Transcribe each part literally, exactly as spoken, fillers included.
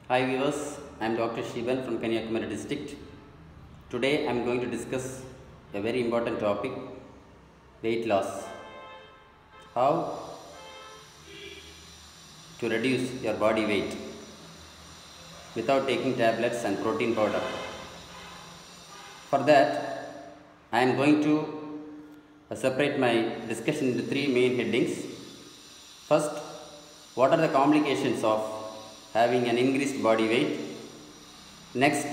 Hi viewers, I am Doctor Shivan from Kanyakumari district. Today I am going to discuss a very important topic, weight loss. How to reduce your body weight without taking tablets and protein powder. For that, I am going to uh, separate my discussion into three main headings. First, what are the complications of having an increased body weight? Next,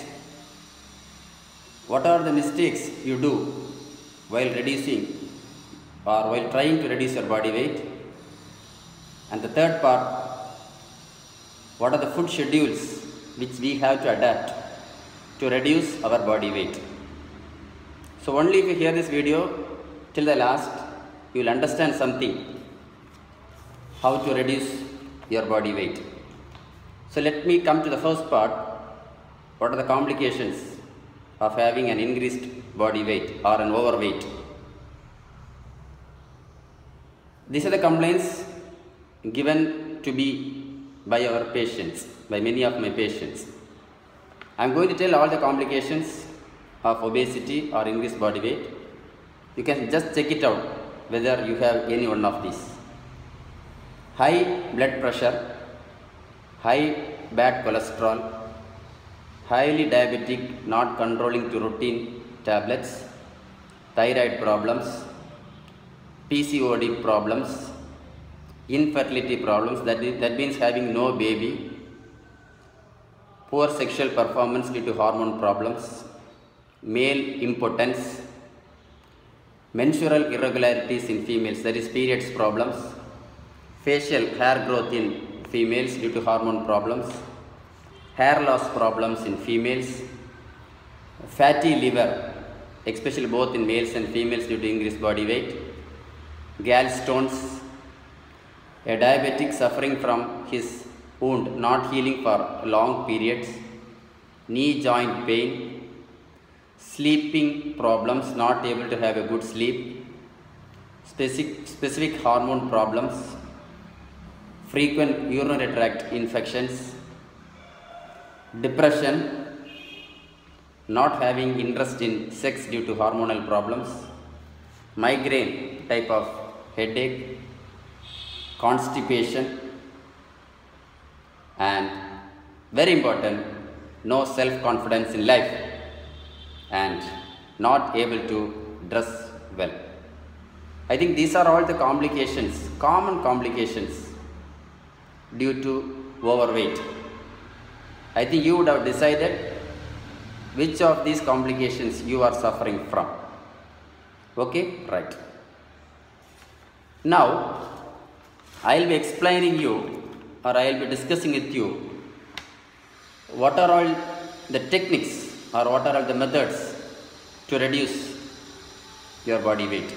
what are the mistakes you do while reducing or while trying to reduce your body weight? And the third part, what are the food schedules which we have to adapt to reduce our body weight? So only if you hear this video till the last, you will understand something how to reduce your body weight. So let me come to the first part. What are the complications of having an increased body weight or an overweight? These are the complaints given to me by our patients, by many of my patients. I am going to tell all the complications of obesity or increased body weight. You can just check it out whether you have any one of these. High blood pressure, high bad cholesterol, highly diabetic, not controlling to routine tablets, thyroid problems, P C O D problems, infertility problems, that, is, that means having no baby, poor sexual performance due to hormone problems, male impotence, menstrual irregularities in females, that is periods problems, facial hair growth in females due to hormone problems, hair loss problems in females, fatty liver, especially both in males and females due to increased body weight, gallstones, a diabetic suffering from his wound not healing for long periods, knee joint pain, sleeping problems, not able to have a good sleep, specific, specific hormone problems, frequent urinary tract infections, depression, not having interest in sex due to hormonal problems, migraine type of headache, constipation, and very important, no self-confidence in life and not able to dress well. I think these are all the complications, common complications due to overweight. I think you would have decided which of these complications you are suffering from. Okay, right. Now, I will be explaining you or I will be discussing with you what are all the techniques or what are all the methods to reduce your body weight.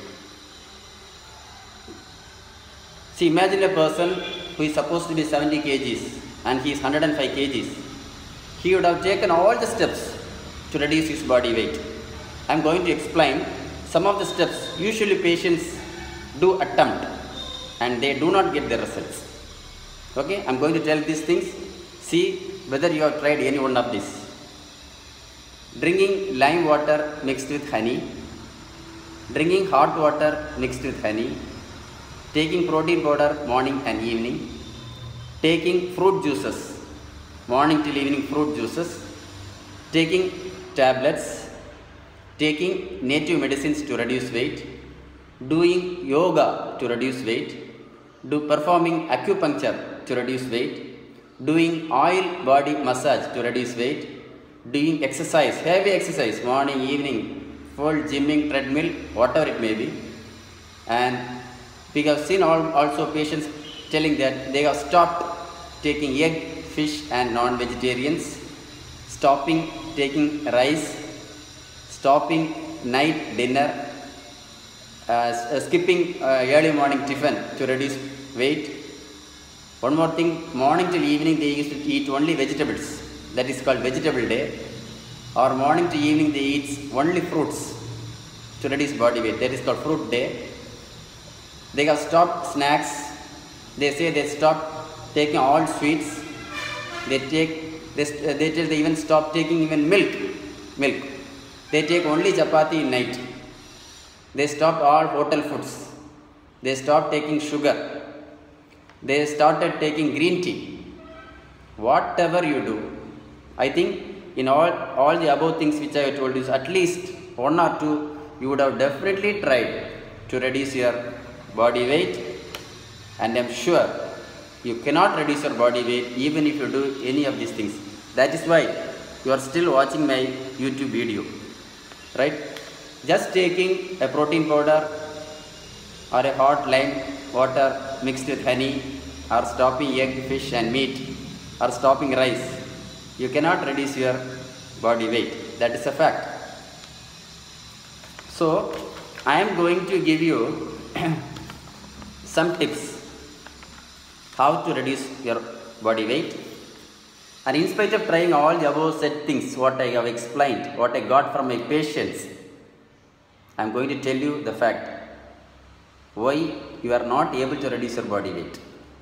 See, imagine a person who is supposed to be seventy kilograms and he is one hundred five kilograms. He would have taken all the steps to reduce his body weight. I am going to explain some of the steps usually patients do attempt and they do not get the results. Okay, I am going to tell these things. See whether you have tried any one of these. Drinking lime water mixed with honey, drinking hot water mixed with honey, taking protein powder morning and evening, taking fruit juices, morning till evening fruit juices, taking tablets, taking native medicines to reduce weight, doing yoga to reduce weight, do performing acupuncture to reduce weight, doing oil body massage to reduce weight, doing exercise, heavy exercise, morning, evening, full gymming, treadmill, whatever it may be. And we have seen all, also patients telling that they have stopped taking egg, fish and non-vegetarians, stopping taking rice, stopping night dinner, uh, skipping uh, early morning tiffin to reduce weight. One more thing, morning till evening they used to eat only vegetables, that is called vegetable day, or morning to evening they eat only fruits to reduce body weight, that is called fruit day. They have stopped snacks, they say they stopped taking all sweets, they take They, st- they, they even stop taking even milk. Milk. They take only chapati in night. They stopped all hotel foods. They stopped taking sugar. They started taking green tea. Whatever you do, I think in all, all the above things which I have told you, at least one or two, you would have definitely tried to reduce your body weight, and I am sure you cannot reduce your body weight even if you do any of these things. That is why you are still watching my YouTube video, right? Just taking a protein powder or a hot lime water mixed with honey, or stopping egg, fish and meat, or stopping rice, you cannot reduce your body weight. That is a fact. So I am going to give you some tips how to reduce your body weight. And in spite of trying all the above said things, what I have explained, what I got from my patients, I am going to tell you the fact why you are not able to reduce your body weight.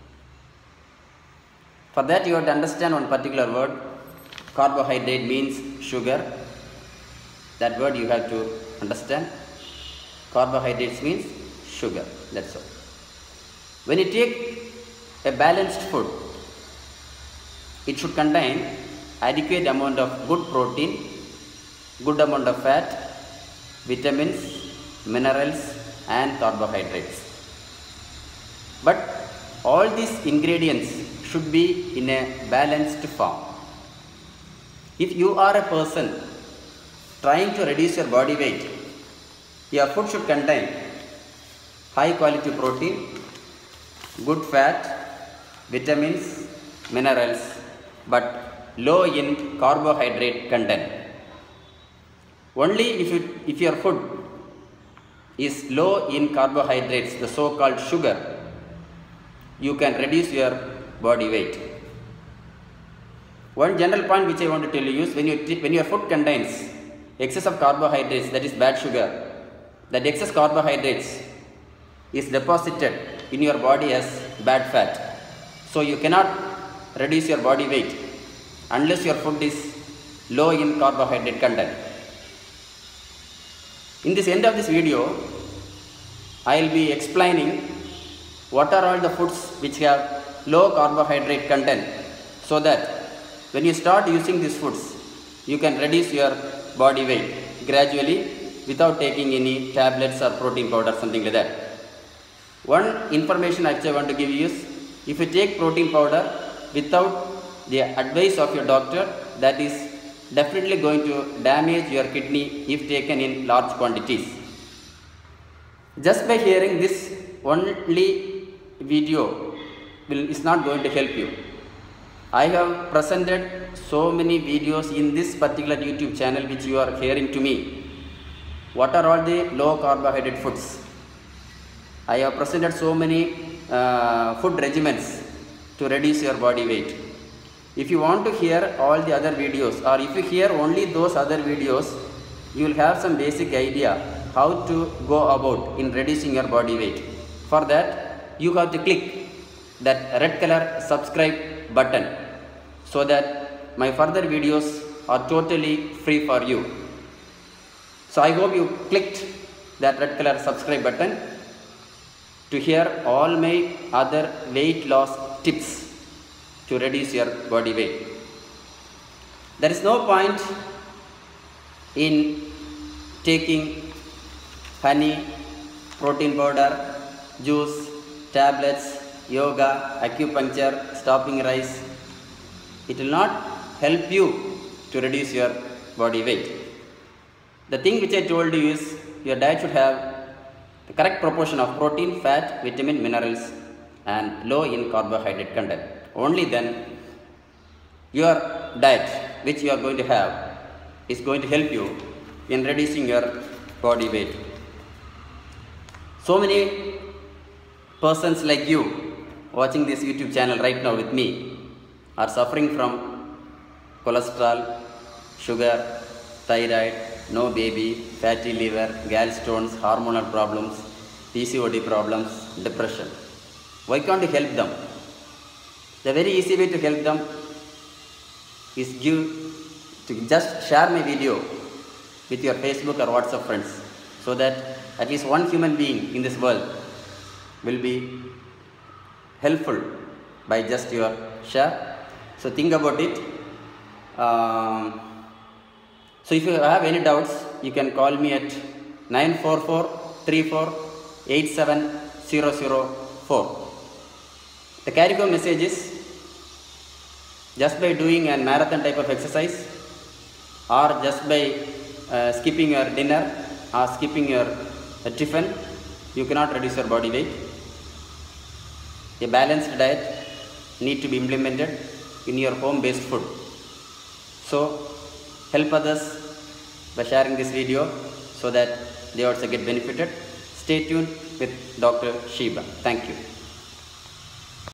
For that you have to understand one particular word. Carbohydrate means sugar. That word you have to understand. Carbohydrates means sugar. That's all. When you take a balanced food, it should contain adequate amount of good protein, good amount of fat, vitamins, minerals and carbohydrates. But all these ingredients should be in a balanced form. If you are a person trying to reduce your body weight, your food should contain high quality protein, good fat, vitamins, minerals, but low in carbohydrate content. Only if, you, if your food is low in carbohydrates, the so-called sugar, you can reduce your body weight. One general point which I want to tell you is when, you, when your food contains excess of carbohydrates, that is bad sugar, that excess carbohydrates is deposited in your body as bad fat. So you cannot reduce your body weight unless your food is low in carbohydrate content. In this end of this video, I will be explaining what are all the foods which have low carbohydrate content, so that when you start using these foods, you can reduce your body weight gradually without taking any tablets or protein powder, something like that. One information I want to give you is, if you take protein powder without the advice of your doctor, that is definitely going to damage your kidney if taken in large quantities. Just by hearing this only video will, is not going to help you. I have presented so many videos in this particular YouTube channel which you are hearing to me. What are all the low carbohydrate foods? I have presented so many uh, food regimens to reduce your body weight. If you want to hear all the other videos, or if you hear only those other videos, you will have some basic idea how to go about in reducing your body weight. For that, you have to click that red color subscribe button, so that my further videos are totally free for you. So I hope you clicked that red color subscribe button to hear all my other weight loss tips to reduce your body weight. There is no point in taking honey, protein powder, juice, tablets, yoga, acupuncture, stopping rice. It will not help you to reduce your body weight. The thing which I told you is, your diet should have the correct proportion of protein, fat, vitamin, minerals and low in carbohydrate content. Only then your diet which you are going to have is going to help you in reducing your body weight. So many persons like you watching this YouTube channel right now with me are suffering from cholesterol, sugar, thyroid, no baby, fatty liver, gallstones, hormonal problems, P C O D problems, depression. Why can't you help them? The very easy way to help them, is give to just share my video with your Facebook or WhatsApp friends, so that at least one human being in this world will be helpful by just your share. So think about it. Um, so if you have any doubts, you can call me at nine four four, three four, eight seven zero zero four. The carry home message is, just by doing a marathon type of exercise, or just by uh, skipping your dinner or skipping your uh, tiffin, you cannot reduce your body weight. A balanced diet need to be implemented in your home based food. So help others by sharing this video so that they also get benefited. Stay tuned with Doctor Shiba. Thank you.